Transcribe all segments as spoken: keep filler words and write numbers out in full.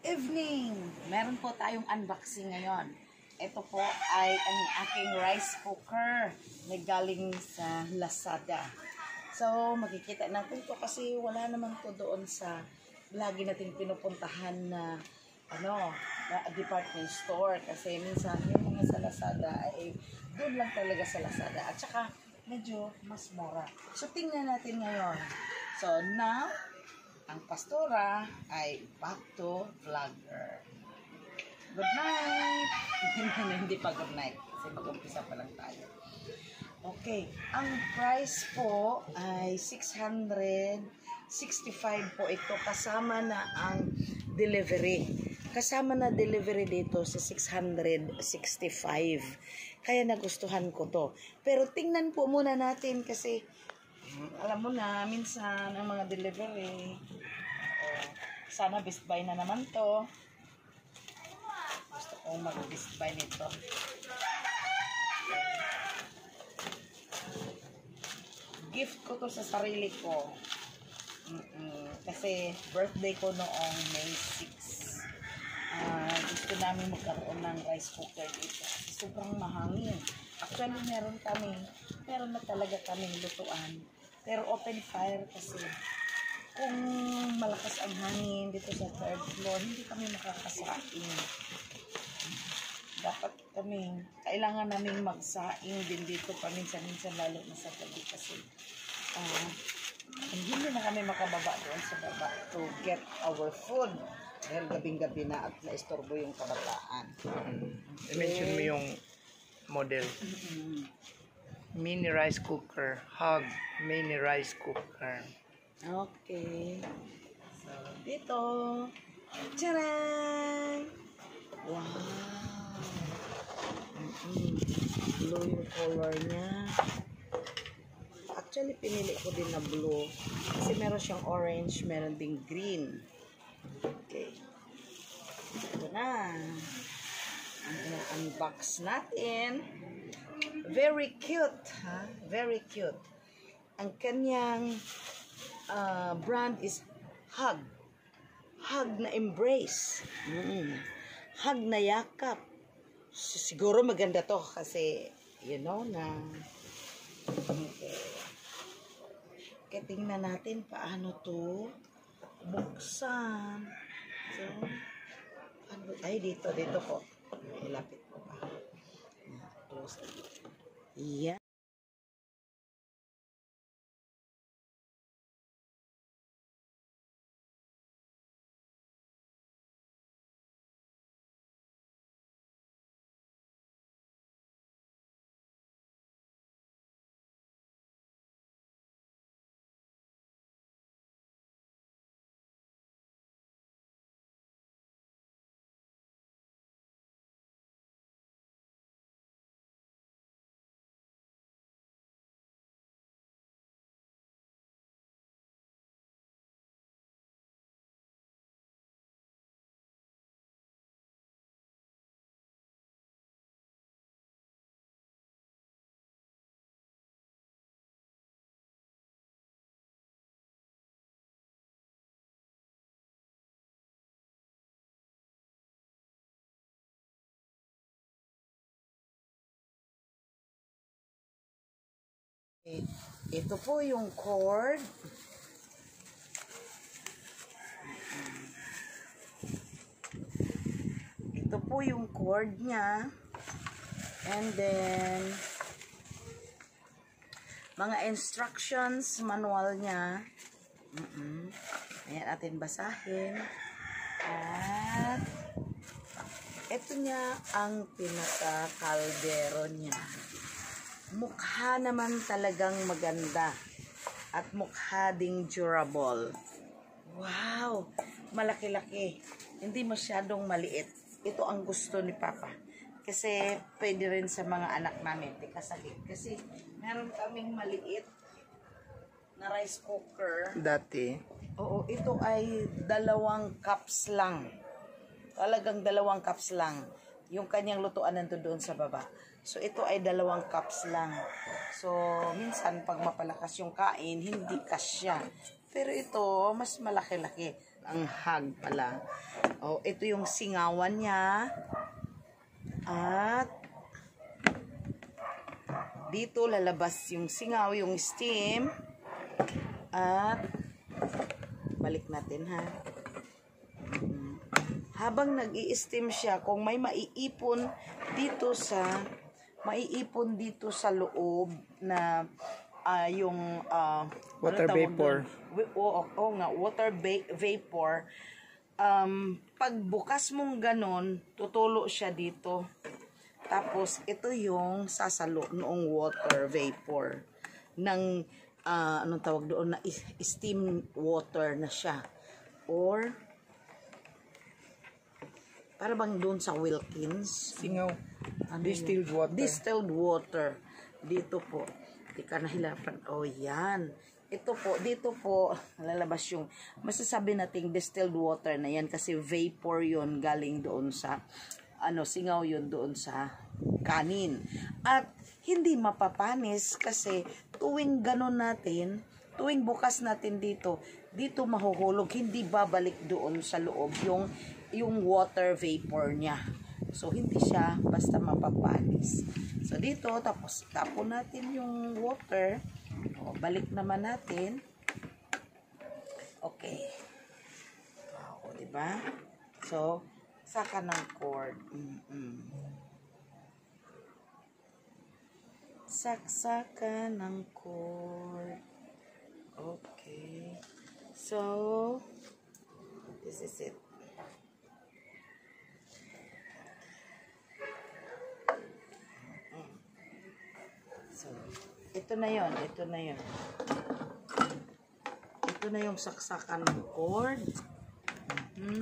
evening! Meron po tayong unboxing ngayon. Ito po ay ang aking rice cooker na galing sa Lazada. So, makikita natin to kasi wala naman to doon sa lagi nating pinupuntahan na ano, na department store. Kasi minsan yung mga sa Lazada ay doon lang talaga sa Lazada. At saka medyo mas mura. So, tingnan natin ngayon. So, now, ang pastora ay back to vlogger. Good night! Hindi pa good night kasi mag-umpisa pa lang tayo. Okay, ang price po ay six hundred sixty-five po ito kasama na ang delivery. Kasama na delivery dito sa six hundred sixty-five. Kaya nagustuhan ko to. Pero tingnan po muna natin kasi alam mo na, minsan ang mga delivery, oh, sana Best Buy na naman to. Gusto kong mag-Best Buy nito. Gift ko to sa sarili ko. Mm-mm. Kasi birthday ko noong May sixth. Uh, gusto namin magkaroon ng rice cooker dito. Sobrang mahangin. Actually, meron kami. Meron na talaga kaming lutuan. Pero open fire kasi kung malakas ang hangin dito sa third floor, hindi kami makakasaing. Dapat kami, kailangan namin magsaing din dito paminsan-minsan lalo na sa gabi kasi uh, hindi na kami makababa doon sa baba to get our food. Dahil gabing-gabi na at naistorbo yung kabataan. Mm-hmm. I-mention mo yung model. Mm-hmm. Mini rice cooker, hug mini rice cooker. Okay. So, dito. Tcharan! Wow! Mm-hmm. Blue yung color niya. Actually, pinili ko din na blue. Kasi meron siyang orange, meron ding green. Okay. Ito na. Ang unbox natin. Very cute, ha? Very cute. Ang kanyang uh, brand is Hug. Hug na embrace. Mm. Hug na yakap. Siguro maganda to kasi, you know, na okay. Kaya tingnan natin paano to buksan. So, ano, ay, dito, dito po. Ilapit ko pa. Close. Yeah. Ito po yung cord. Ito po yung cord niya. And then, mga instructions, manual niya. Mm-mm. Ayan, atin basahin. At, ito niya ang pinaka-kaldero niya. Mukha naman talagang maganda at mukha ding durable. Wow! Malaki-laki. Hindi masyadong maliit. Ito ang gusto ni Papa. Kasi pwede rin sa mga anak namin. Tikasakit. Kasi meron kaming maliit na rice cooker. Dati. Oo, ito ay dalawang cups lang. Talagang dalawang cups lang. Yung kanyang lutuan nandun doon sa baba. So, ito ay dalawang cups lang. So, minsan, pag mapalakas yung kain, hindi kasya. Pero ito, mas malaki-laki. ang hog pala. Oh, ito yung singawan niya. At dito lalabas yung singaw, yung steam. At balik natin ha. Habang nag-i-steam siya, kung may maiipon dito sa maiipon dito sa loob na uh, yung uh, water vapor. Oo, oh, oh, nga, water va- vapor. Um, pagbukas mong ganon, tutulo siya dito. Tapos, ito yung sasalo noong water vapor ng, uh, anong tawag doon, na steam water na siya. Or, para bang doon sa Wilkins? Singaw. Ano Distilled yun? water. Distilled water. Dito po. Di ka nahilapan. O, oh, yan. Ito po, dito po, lalabas yung, masasabi nating distilled water na yan kasi vapor yun galing doon sa, ano, singaw yun doon sa kanin. At, hindi mapapanis kasi tuwing ganon natin, tuwing bukas natin dito, dito mahuhulog, hindi babalik doon sa loob yung yung water vapor niya. So, hindi siya basta mapapanis. So, dito, tapos tapon natin yung water. O, balik naman natin. Okay. O, diba? So, saka ng cord. Mm-mm. Saksaka ng cord. Okay. So, this is it. So, ito na yon, ito na yon. Ito na yung saksakan ng cord. Mm-hmm.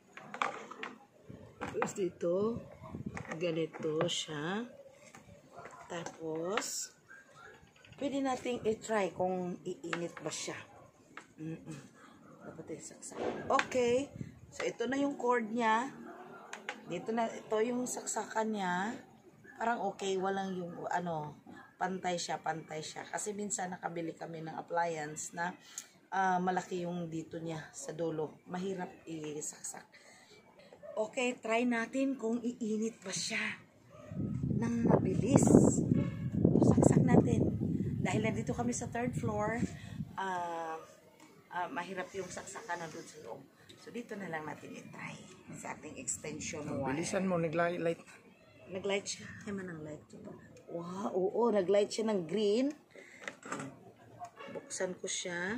Tapos dito, ganito siya. Tapos, pwede nating i-try kung iinit ba siya. Mm-mm. Dapat yung saksakan. Okay. So, ito na yung cord niya. Dito na, ito yung saksakan niya. Parang okay, walang yung, ano, pantay siya, pantay siya. Kasi minsan nakabili kami ng appliance na uh, malaki yung dito niya sa dulo. Mahirap isaksak. Okay, try natin kung iinit ba siya nang mabilis. Saksak natin. Dahil nandito kami sa third floor, uh, uh, mahirap yung saksakan na doon sa loob. So, dito na lang natin i-try sa ating extension wire. Bilisan mo, nag-light. Nag-light siya. Ay man ang light. Wow, oo, nag-light siya ng green. Buksan ko siya.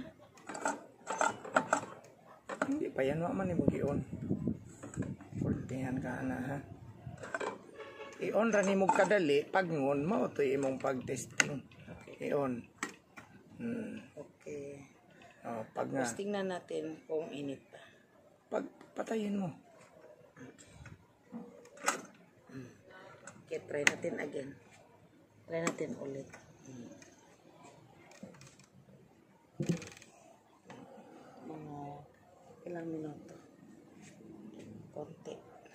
Hindi pa yan, waman mo i-on. Kuntingan ka na, ha? I-on rani mo kadali, pag ngon, mautoy imong pag-testing. I-on. Hmm. Okay. Oh, pag nga. Tapos tingnan natin kung init pa. Pag patayin mo. Okay, try natin again. Try natin ulit. Mga ilang minuto. Konti.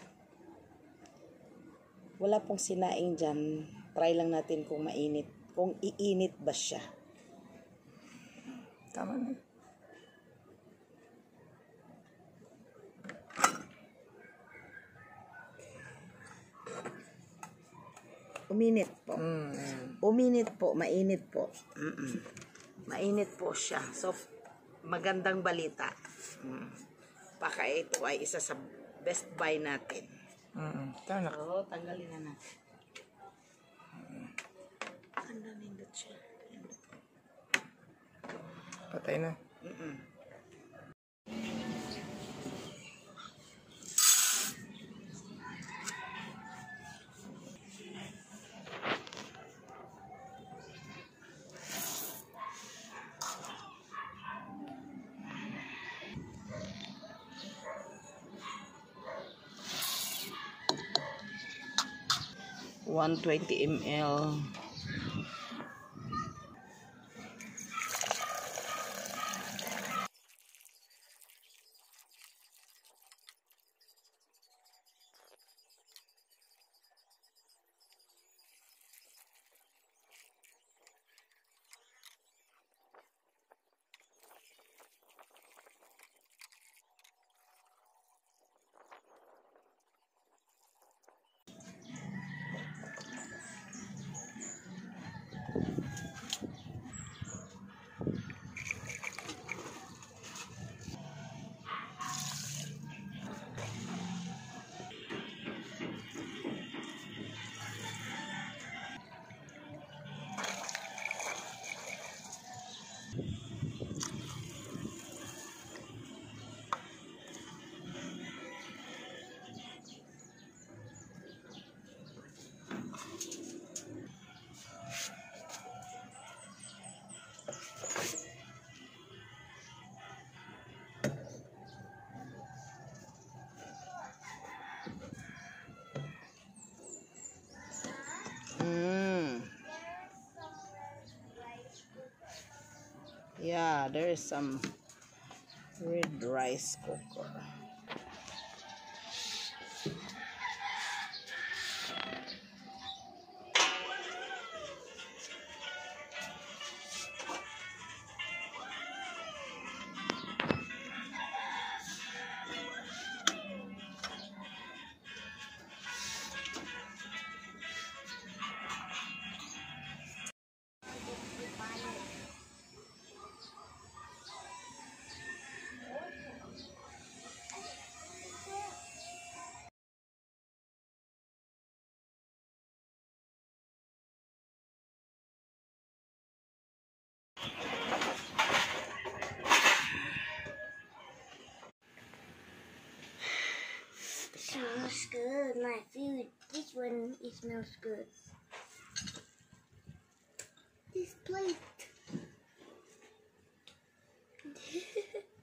Wala pong sinaing dyan. Try lang natin kung mainit. Kung iinit ba siya. Tama na. Uminit po. Mm. Uminit po, mainit po. Mm-mm. Mainit po siya. So, magandang balita. Mm. Baka ito ay isa sa best buy natin. Mm. Tama. So, tanggalin na natin. Ang nindot siya. Patay na. Mm-mm. one hundred twenty milliliters. uh, there is some red rice cooker. Smells good. My food. This one, it smells good. This plate.